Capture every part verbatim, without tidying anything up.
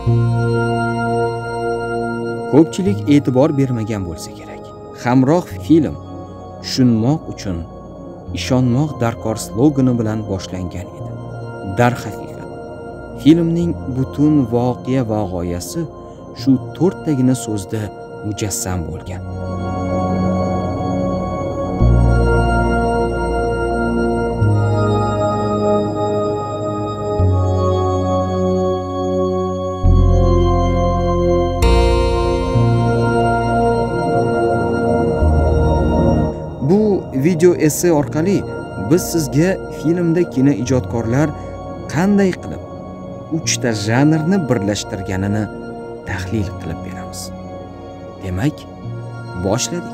Ko'pchilik e'tibor bermagan bo'lsa kerak. Hamroh film tushunmoq uchun ishonmoq darkor slogani bilan boshlangan edi. Darhaqiqat, filmning butun voqea va g'oyasi shu to'rttagina so'zda mujassam bo'lgan. Video essay orqali biz sizga filmda kinoijodkorlar qanday qilib uchta janrni birlashtirganini tahlil qilib beramiz. Demak, boshladik.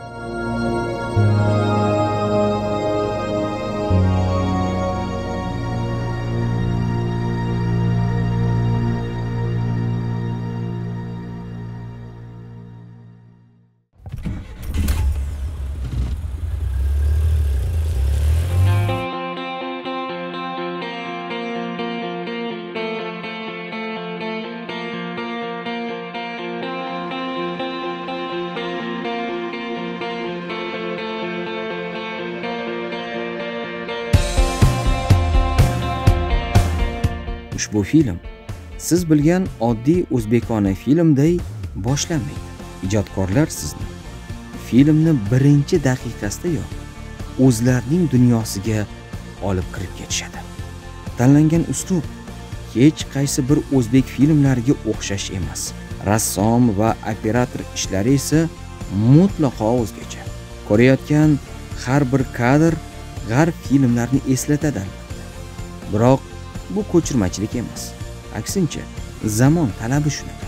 Ushbu film siz bilgan oddiy o'zbekona filmday boshlanmaydi. Ijodkorlar sizni filmni birinchi daqiqasidayoq o'zlarining dunyosiga olib kirib ketishadi. Tanlangan uslub hech qaysi bir o'zbek filmlariga o'xshash emas. Rassom va operator ishlari esa mutlaqo o'zgacha. Ko'rayotgan har bir kadr g'arb filmlarini eslatadi albatta. Biroq bu ko'chirmachilik emas. Aksincha, zamon talabi shunaqa.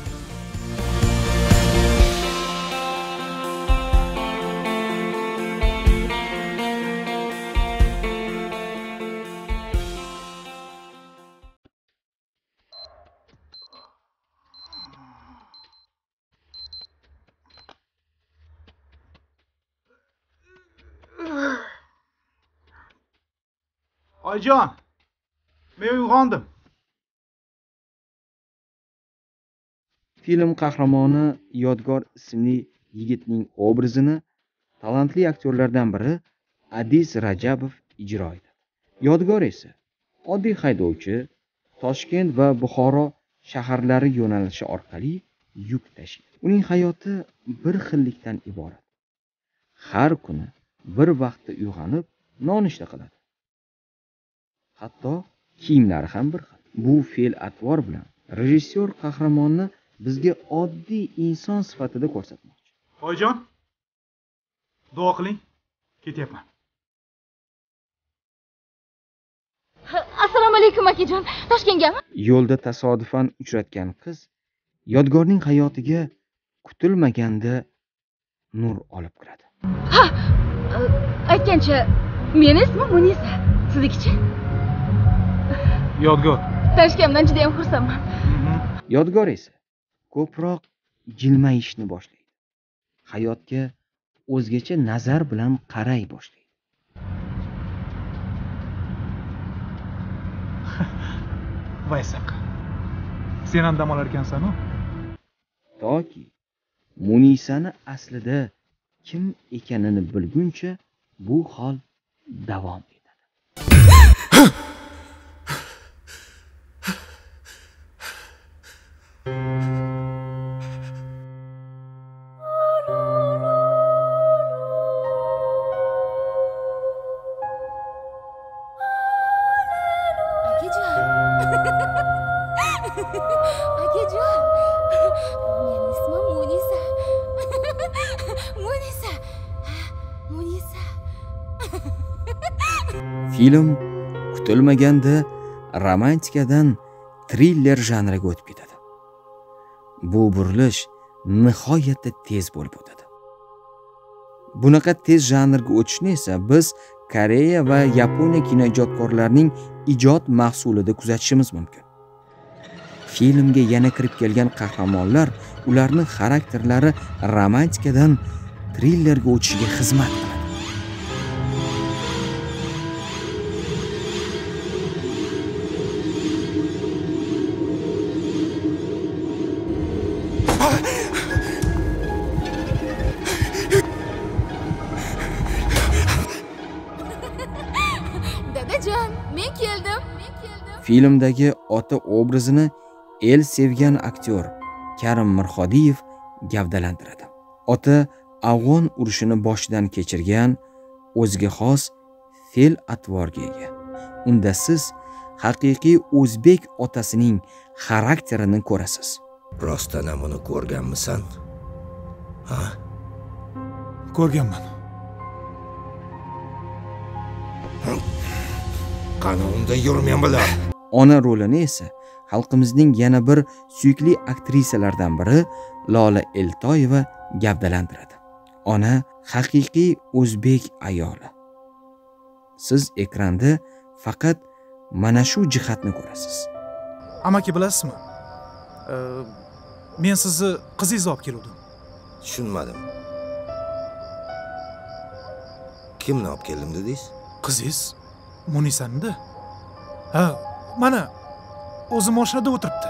Oyjon, men uyg'ondim. Film qahramoni Yodgor ismli yigitning obrazini talantli aktyorlardan biri Adiz Rajabov ijro etadi. Yodgor esa oddiy haydovchi, Toshkent va Buxoro shaharlari yo'nalishi orqali yuk tashiydi. Uning hayoti bir xillikdan iborat. Har kuni bir vaqtda uyg'onib, nonushta qiladi. Hatto kiyimlari ham bir xil. Bu fe'l-atvor bilan rejissyor qahramonni bizga oddiy inson sifatida ko'rsatmoqchi. Oyjon, duo qiling, ketyapman. Assalomu alaykum akajon. Toshkentgami? Yo'lda tasodifan uchratgan qiz Yodgorning hayotiga kutilmaganda nur olib kiradi. Ha, aytgancha, meni ismim Munisa. Siznikichi? Yodgor. Tanishganimdan juda ham xursandman. Yodgor esa ko'proq jilmayishni boshlaydi. Hayotga o'zgacha nazar bilan qaray boshlaydi. Vaysaq. Sen ham dam olar ekansan-ku? Toki Munisani aslida kim ekanini bilguncha bu hol davom etadi. Akajon, meni ismim Munisa. Munisa. Munisa. Film kutilmaganda romantikadan triller janriga o'tib ketadi. Bu burilish nihoyatda tez bo'lib o'tadi. Bunaqa tez janrga o'tishni esa biz Koreya va Yaponiya kinoijodkorlarining ijod mahsulida kuzatishimiz mumkin. Filmga yana kirib kelgan qahramonlar ularning xarakterlari romantikadan trillerga o'tishiga xizmat qiladi. Filmdagi ota obrazini el sevgan aktyor Karim Mirxodiyev gavdalantiradi. Ota afg'on urushini boshidan kechirgan, o'ziga xos fe'l atvorga ega. Unda siz haqiqiy o'zbek otasining xarakterini ko'rasiz. Rostdan ham uni ko'rganmisan? Ha? Ko'rganman. Qani unda yurmen bilan. Ona rolini esa xalqimizning yana bir suyukli aktrisalaridan biri Lola Eltoyeva gavdalantiradi. Ona haqiqiy o'zbek ayoli. Siz ekranda faqat mana shu jihatni ko'rasiz. Amaki, bilasizmi? Ee, men sizni qizingizni olib keldim. Tushunmadim. Kimni olib keldim dedingiz? Qizingiz Munisanmi-da? Ha, mana o'zi mashinada o'tiribdi.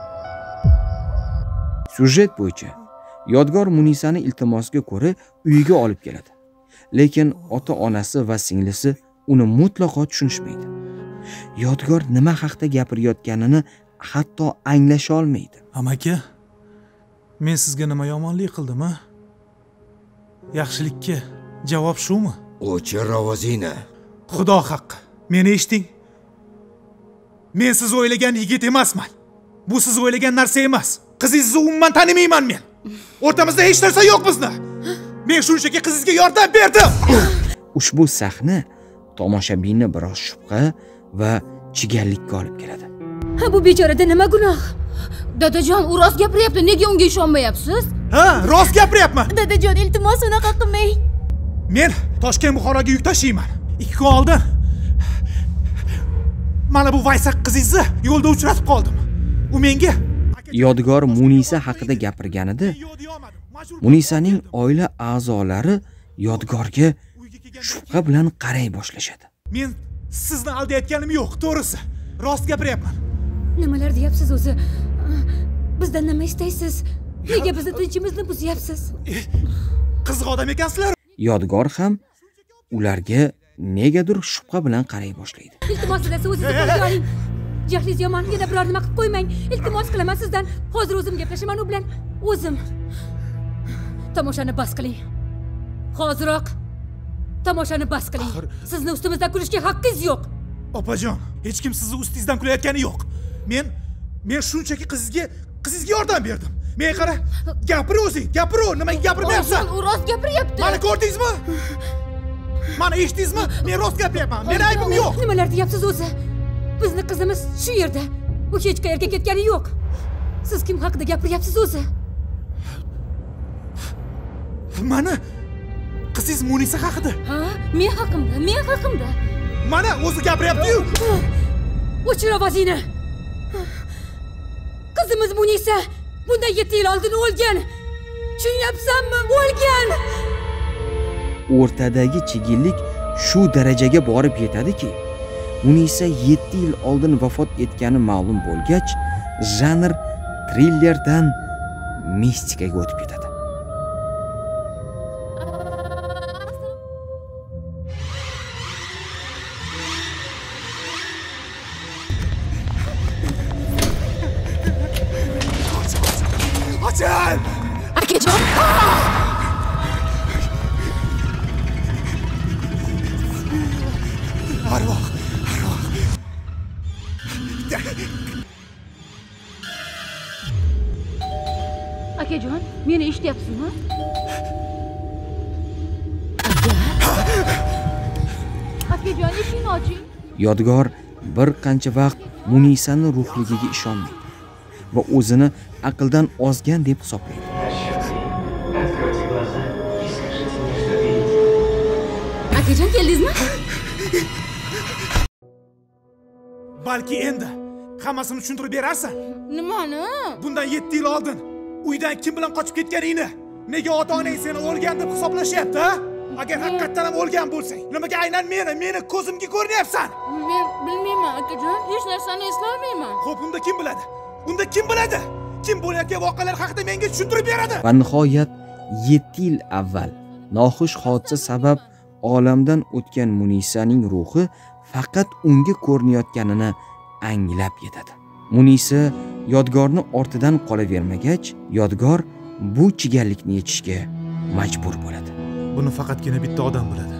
Sujet bo'yicha Yodgor Munisani iltimosiga ko'ra uyiga olib keladi. Lekin ota-onasi va singlisi uni mutlaqo tushunishmaydi. Yodgor nima haqida gapirayotganini hatto anglasha olmaydi. Amaki, men sizga nima yomonlik qildim-a? Yaxshilikka javob shumi? O'chir ovozingni. Xudo haqqi, meni eshiting. Men siz o'ylagan yigit emasman. Bu siz o'ylagan narsa emas. Qizingizni umuman tanimayman men. O'rtamizda hech narsa yo'q bizni. Men shunchaki qizingizga yordam berdim. Ushbu sahna tomoshabinni biroz shubha va chigallikka olib keladi. Ha, bu bechorada nima gunoh? Dadajon, u rost gapiryapti. Nega unga ishonmayapsiz? Ha, rost gapiryapman. Dadajon, iltimos unaqa qilmang. Men Toshkent Buxoroga yuk tashiyman. ikki kun oldin mana bu Vaysaq qizingizni yo'lda uchratib qoldim. U menga Yodgor Munisa haqida gapirganida Munisaning oila a'zolari Yodgorga shubha bilan qaray boshlashadi. Men sizni aldayotganim yo'q, to'g'risi. Rost gapiryapman. Nimalar deyapsiz o'zi? Bizdan nima istaysiz? Nega bizni tinchimizni buzyapsiz? Qiziq odam ekansizlar. Yodgor ham ularga negadir shubha bilan qaray boshlaydi. Iltimos sizlarni o'zingizni qo'lga oling. Jahlingiz yomon, yana biror nima qilib qo'ymang. Iltimos qilaman sizdan. Hozir o'zim gaplashaman u bilan. O'zim. Tomoshani bas qiling. Hoziroq tomoshani bas qiling. Sizni ustimizdan kulishga haqqingiz yo'q. Opajon, hech kim sizni ustingizdan kulayotgani yo'q. Men men shunchaki qizingizga qizingizga yordam berdim. Men qara, gapir o'zing, gapir, nimaga gapirmayapsan? U rost gapiryapti. Mana ko'rdingizmi? Mana eshitdingizmi? Men rost gapiryapman. Meni aybim yo'q. Nimalar deyapsiz o'zi? Bizni qizimiz shu yerda. U hech qayerga ketgani yo'q. Siz kim haqida gapiryapsiz o'zi? Mana qizingiz Munisa haqida. Ha, men haqimda, men haqimda. Mana o'zi gapiryapti-yu. O'chir ovozingni. Qizimiz Munisa bundan yetti yil oldin o'lgan. Tushunyapsanmi? O'lgan. O'rtadagi chigillik shu darajaga borib yetadiki, Munisa yetti yil oldin vafot etgani ma'lum bo'lgach, janr trillerdan mistikaga o'tib ketadi. Ochil! Akajon! Arvoh, arvoh. Akajon, meni eshityapsizmi? Akajon, eshikni oching. Yodgor bir qancha vaqt Munisani ruhligiga ishonmaydi va o'zini aqldan ozgan deb hisoblaydi. Akajon, keldingizmi? Balki endi hammasini tushuntirib berarsan. Nimani? Bundan yetti yil oldin uydan kim bilan qochib ketganingni, nega ota-onang seni o'lgan deb hisoblashyapti, ha? Agar haqiqatan ham o'lgan bo'lsang, nimaga aynan meni, meni ko'zimga ko'rinyapsan? Men bilmayman, akajon. Hech narsani eslolmayman. Xo'p, unda kim biladi? Unda kim biladi? Kim bo'layotgan voqealar haqida menga tushuntirib beradi? Va nihoyat yetti yil avval noxush hodisa sabab olamdan o'tgan Munisaning ruhi faqat unga ko'rinayotganini anglab yetadi. Munisa Yodgorni ortidan qolavermagach, Yodgor bu chigallikni yechishga majbur bo'ladi. Buni faqatgina bitta odam biladi.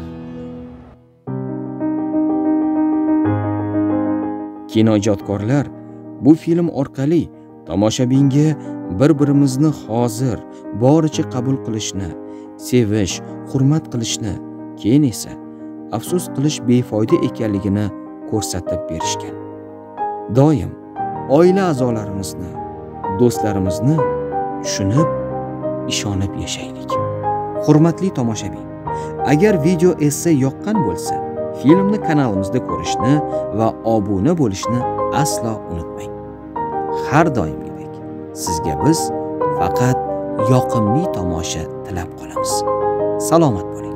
Kinoijodkorlar bu film orqali tomoshabinga bir-birimizni hozir boricha qabul qilishni, sevish, hurmat qilishni, keyin esa afsus qilish befoyda ekanligini ko'rsatib berishgan. Doim oila a'zolarimizni, do'stlarimizni tushunib, ishonib yashaylik. Hurmatli tomoshabin, agar video essa yoqqan bo'lsa, filmni kanalimizda ko'rishni va obuna bo'lishni aslo unutmang. Har doimgidek sizga biz faqat yoqimli tomosha tilab qolamiz. Salomat bo'ling.